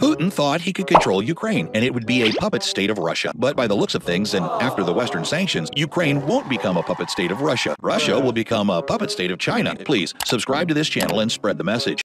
Putin thought he could control Ukraine, and it would be a puppet state of Russia. But by the looks of things, and after the Western sanctions, Ukraine won't become a puppet state of Russia. Russia will become a puppet state of China. Please subscribe to this channel and spread the message.